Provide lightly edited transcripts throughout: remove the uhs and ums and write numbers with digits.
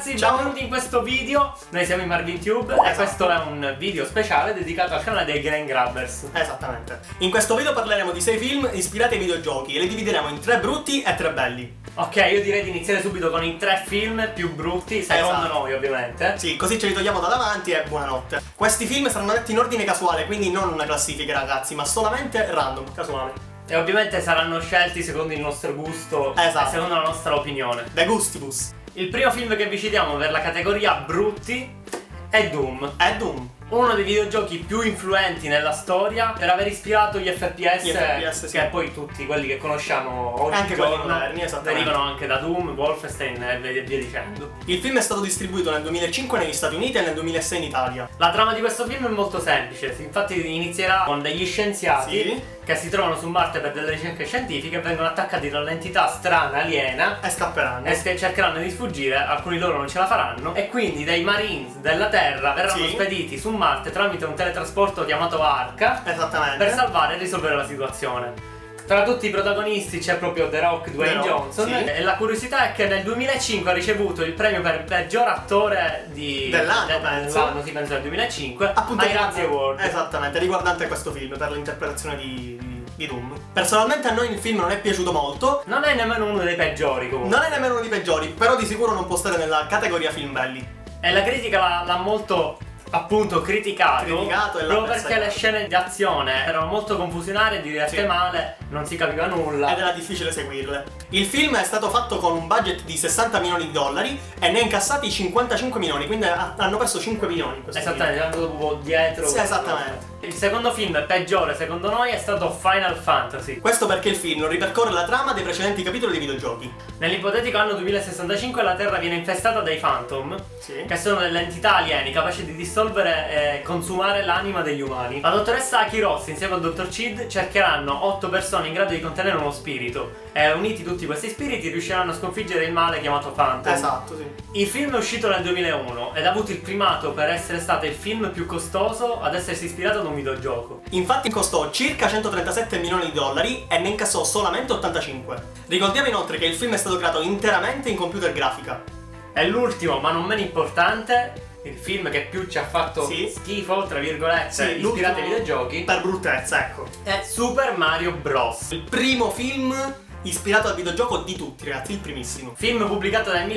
ragazzi, ciao, benvenuti in questo video. Noi siamo in MarvinTube e questo è un video speciale dedicato al canale dei Game Grabbers. Esattamente. In questo video parleremo di 6 film ispirati ai videogiochi e li divideremo in 3 brutti e 3 belli. Ok, io direi di iniziare subito con i 3 film più brutti, secondo noi ovviamente. Sì, così ce li togliamo da davanti e buonanotte. Questi film saranno detti in ordine casuale, quindi non una classifica ragazzi, ma solamente random, casuale. E ovviamente saranno scelti secondo il nostro gusto e secondo la nostra opinione. De gustibus. Il primo film che vi citiamo per la categoria brutti è Doom. È Doom. Uno dei videogiochi più influenti nella storia per aver ispirato gli FPS, sì. Che poi tutti quelli che conosciamo oggi anche quelli moderni, derivano anche da Doom, Wolfenstein e via dicendo. Il film è stato distribuito nel 2005 negli Stati Uniti e nel 2006 in Italia. La trama di questo film è molto semplice, infatti inizierà con degli scienziati che si trovano su Marte per delle ricerche scientifiche e vengono attaccati da un'entità strana, aliena, e scapperanno e cercheranno di sfuggire, alcuni loro non ce la faranno e quindi dei Marines della Terra verranno spediti su Marte tramite un teletrasporto chiamato Arca. Esattamente. Per salvare e risolvere la situazione. Tra tutti i protagonisti c'è proprio The Rock, Dwayne Johnson, e la curiosità è che nel 2005 ha ricevuto il premio per peggior attore dell'anno, penso. Sì, penso del 2005, appunto ai Razzie Award. Esattamente, riguardante questo film per l'interpretazione di Doom. Personalmente a noi il film non è piaciuto molto. Non è nemmeno uno dei peggiori comunque. Non è nemmeno uno dei peggiori, però di sicuro non può stare nella categoria film belli. E la critica l'ha molto appunto criticato proprio perché le scene di azione erano molto confusionarie, dirette male, non si capiva nulla ed era difficile seguirle. Il film è stato fatto con un budget di 60 milioni di dollari e ne ha incassati 55 milioni, quindi hanno perso 5 milioni in questo esattamente, hanno dovuto dietro. Sì, esattamente. Il secondo film peggiore secondo noi è stato Final Fantasy. Questo perché il film non ripercorre la trama dei precedenti capitoli dei videogiochi. Nell'ipotetico anno 2065 la Terra viene infestata dai Phantom, che sono delle entità alieni capaci di dissolvere e consumare l'anima degli umani. La dottoressa Aki Ross insieme al dottor Cid cercheranno 8 persone in grado di contenere uno spirito e uniti tutti questi spiriti riusciranno a sconfiggere il male chiamato Phantom. Esatto, sì. Il film è uscito nel 2001 ed ha avuto il primato per essere stato il film più costoso ad essersi ispirato ad un videogioco. Infatti costò circa 137 milioni di dollari e ne incassò solamente 85. Ricordiamo inoltre che il film è stato creato interamente in computer grafica. E l'ultimo, ma non meno importante, il film che più ci ha fatto schifo, tra virgolette, ispirato ai videogiochi, per bruttezza, ecco, è Super Mario Bros. Il primo film ispirato al videogioco di tutti, ragazzi, il primissimo. Film pubblicato nel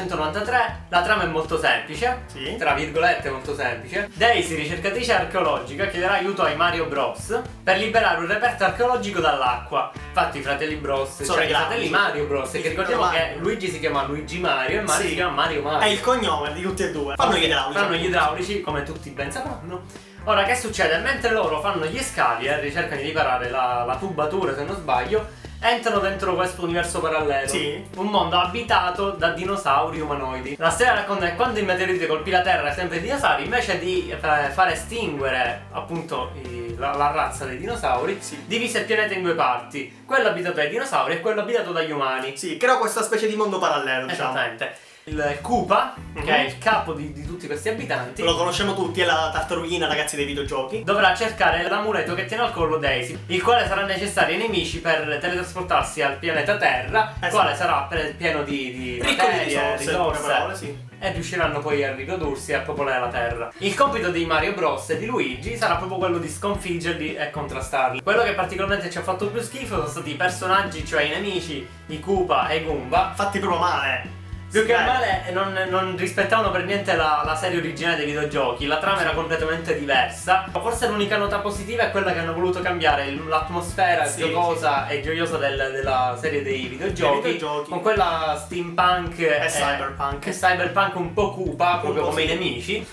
1993, la trama è molto semplice, tra virgolette molto semplice. Daisy, ricercatrice archeologica, chiederà aiuto ai Mario Bros per liberare un reperto archeologico dall'acqua. Infatti i fratelli Bros, cioè i fratelli Mario Bros, che ricordiamo che Luigi si chiama Luigi Mario e Mario si chiama Mario Mario. È il cognome di tutti e due. Fanno gli idraulici. Fanno gli idraulici, come tutti ben sapranno. Ora che succede? Mentre loro fanno gli scavi e ricercano di riparare la tubatura, se non sbaglio, entrano dentro questo universo parallelo, un mondo abitato da dinosauri umanoidi. La storia racconta che quando il meteorite colpì la Terra, sempre i dinosauri, invece di far estinguere appunto la razza dei dinosauri, divise il pianeta in 2 parti, quello abitato dai dinosauri e quello abitato dagli umani. Sì, creò questa specie di mondo parallelo, diciamo. Esattamente. Il Koopa, che è il capo di tutti questi abitanti, lo conosciamo tutti, è la tartarughina, ragazzi, dei videogiochi, dovrà cercare l'amuleto che tiene al collo Daisy, il quale sarà necessario ai nemici per teletrasportarsi al pianeta Terra, il quale sarà pieno di materie, risorse, e riusciranno poi a riprodursi e a popolare la Terra. Il compito di Mario Bros e di Luigi sarà proprio quello di sconfiggerli e contrastarli. Quello che particolarmente ci ha fatto più schifo sono stati i personaggi, cioè i nemici, i Koopa e i Goomba, fatti proprio male. Più che male non rispettavano per niente la serie originale dei videogiochi, la trama era completamente diversa. Forse l'unica nota positiva è quella che hanno voluto cambiare l'atmosfera giocosa e gioiosa della serie dei videogiochi, con quella steampunk e cyberpunk un po' cupa, proprio come i nemici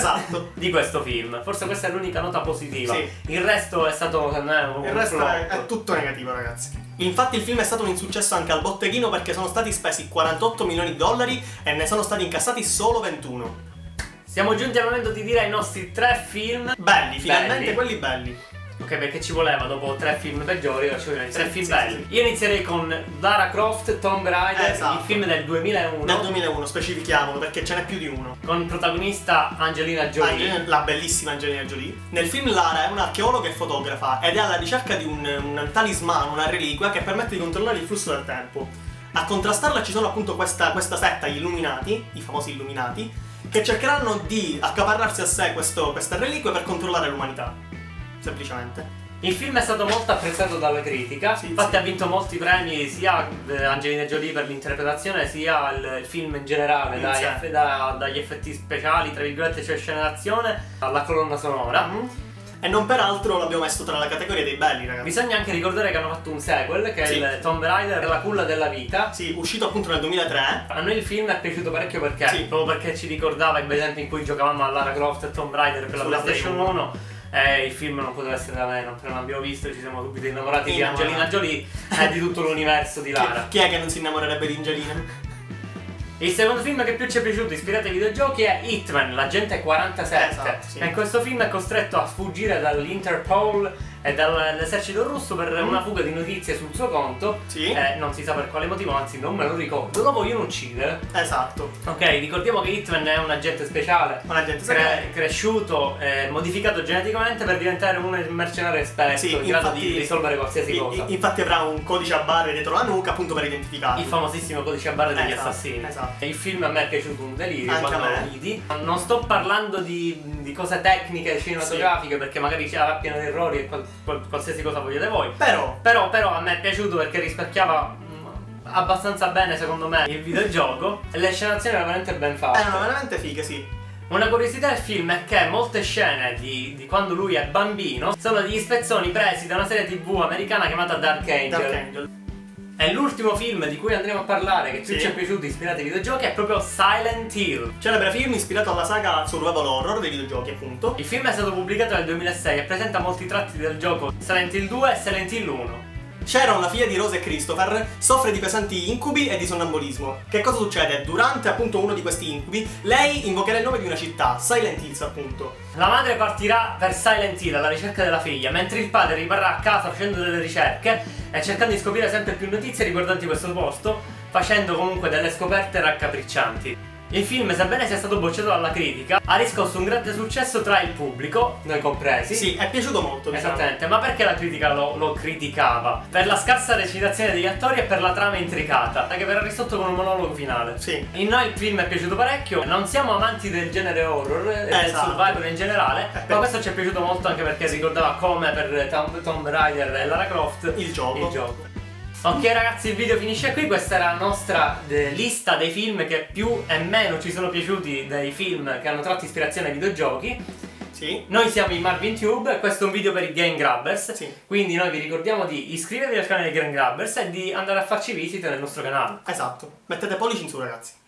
di questo film. Forse questa è l'unica nota positiva. Il resto è stato il resto è tutto negativo, ragazzi. Infatti il film è stato un insuccesso anche al botteghino perché sono stati spesi 48 milioni di dollari e ne sono stati incassati solo 21. Siamo giunti al momento di dire i nostri 3 film belli, finalmente quelli belli. Ok, perché ci voleva dopo 3 film peggiori, ora ci vogliono 3 film belli. Io inizierei con Lara Croft, Tomb Raider, il film del 2001. Del 2001, specifichiamolo perché ce n'è più di uno. Con protagonista Angelina Jolie. La bellissima Angelina Jolie. Nel film Lara è un'archeologa e fotografa ed è alla ricerca di un talismano, una reliquia che permette di controllare il flusso del tempo. A contrastarla ci sono appunto questa setta, gli Illuminati, i famosi Illuminati, che cercheranno di accaparrarsi a sé queste reliquie per controllare l'umanità. Semplicemente. Il film è stato molto apprezzato dalla critica, infatti ha vinto molti premi sia Angelina Jolie per l'interpretazione sia il film in generale, dagli effetti speciali, tra virgolette, cioè scene d'azione, alla colonna sonora. E non peraltro l'abbiamo messo tra la categoria dei belli, ragazzi. Bisogna anche ricordare che hanno fatto un sequel, che è il Tomb Raider, la culla della vita. Sì, uscito appunto nel 2003. A noi il film è piaciuto parecchio perché? Proprio perché ci ricordava i bei tempi in cui giocavamo a Lara Croft e Tomb Raider per la PlayStation 1. Il film non poteva essere da meno, appena l'abbiamo visto ci siamo subito innamorati di Angelina Jolie e di tutto l'universo di Lara. Chi è che non si innamorerebbe di Angelina? Il secondo film che più ci è piaciuto ispirato ai videogiochi è Hitman, l'agente 47. Esatto, E in questo film è costretto a sfuggire dall'Interpol e dall'esercito russo per una fuga di notizie sul suo conto. Non si sa per quale motivo, anzi non me lo ricordo. Lo vogliono uccidere. Esatto. Ok, ricordiamo che Hitman è un agente speciale. Cresciuto, modificato geneticamente per diventare un mercenario esperto in grado di risolvere qualsiasi cosa. Infatti avrà un codice a barre dietro la nuca appunto per identificarlo. Il famosissimo codice a barre degli assassini. Esatto. Il film a me è piaciuto un delirio Anche quando lo vidi. Non sto parlando di cose tecniche cinematografiche perché magari c'era pieno di errori e qualsiasi cosa vogliate voi. Però a me è piaciuto perché rispecchiava abbastanza bene secondo me il videogioco e le scene d'azione erano veramente ben fatte. Erano veramente fighe, sì. Una curiosità del film è che molte scene di quando lui è bambino sono degli spezzoni presi da una serie TV americana chiamata Dark Angel. E l'ultimo film di cui andremo a parlare, che più ci è piaciuto ispirato ai videogiochi, è proprio Silent Hill. Celebre film ispirato alla saga survival horror dei videogiochi, appunto. Il film è stato pubblicato nel 2006 e presenta molti tratti del gioco Silent Hill 2 e Silent Hill 1. Sharon, la figlia di Rose e Christopher, soffre di pesanti incubi e di sonnambulismo. Che cosa succede? Durante appunto uno di questi incubi, lei invocherà il nome di una città, Silent Hills appunto. La madre partirà per Silent Hill alla ricerca della figlia, mentre il padre rimarrà a casa facendo delle ricerche e cercando di scoprire sempre più notizie riguardanti questo posto, facendo comunque delle scoperte raccapriccianti. Il film, sebbene sia stato bocciato dalla critica, ha riscosso un grande successo tra il pubblico, noi compresi. Sì, è piaciuto molto, diciamo. Esattamente, ma perché la critica lo criticava? Per la scarsa recitazione degli attori e per la trama intricata, che verrà risolto con un monologo finale. Sì. In noi il film è piaciuto parecchio, non siamo amanti del genere horror e del survival in generale, ma questo ci è piaciuto molto anche perché ricordava come per Tomb Raider e Lara Croft il gioco. Ok ragazzi, il video finisce qui, questa era la nostra lista dei film che più e meno ci sono piaciuti dei film che hanno tratto ispirazione ai videogiochi. Sì. Noi siamo in MarvinTube e questo è un video per i Game Grabbers. Quindi noi vi ricordiamo di iscrivervi al canale dei Game Grabbers e di andare a farci visita nel nostro canale. Esatto, mettete pollici in su ragazzi.